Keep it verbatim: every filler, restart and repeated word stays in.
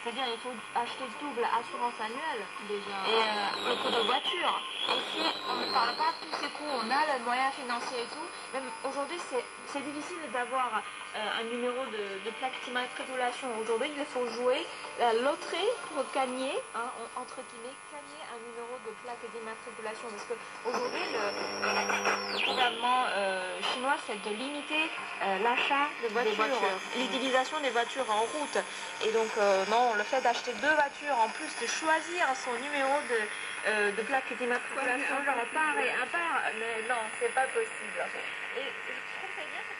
C'est-à-dire il faut acheter double assurance annuelle déjà. et euh, le coût de voiture. Et si on ne parle pas de tous ces coûts, on a le moyen financier et tout, même aujourd'hui c'est difficile d'avoir euh, un numéro de, de plaque d'immatriculation. Aujourd'hui il faut jouer la loterie pour gagner, hein, entre guillemets, gagner un numéro de plaque d'immatriculation. Parce qu'aujourd'hui le, le gouvernement euh, chinois c'est de limiter euh, l'achat de voitures, voitures. l'utilisation des voitures en route. Et donc euh, non, le fait d'acheter deux voitures, en plus de choisir son numéro de, euh, de plaque d'immatriculation, genre à part et à part, mais non, c'est pas possible. Et je trouve que c'est bien.